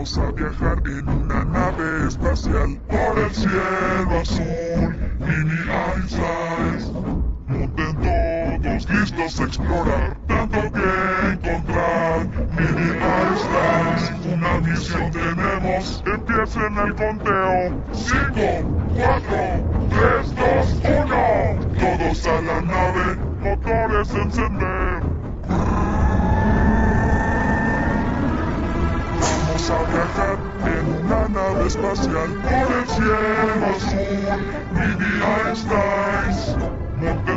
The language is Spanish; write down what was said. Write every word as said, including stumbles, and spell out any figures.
Vamos a viajar en una nave espacial por el cielo azul. Mini Einsteins, monten todos listos a explorar, tanto que encontrar. Mini Einsteins, una misión tenemos. Empiecen el conteo. Cinco, cuatro, tres, dos, uno. Todos a la nave, motores encender. Vamos a viajar en una nave espacial por el cielo azul. Mini Einsteins, monten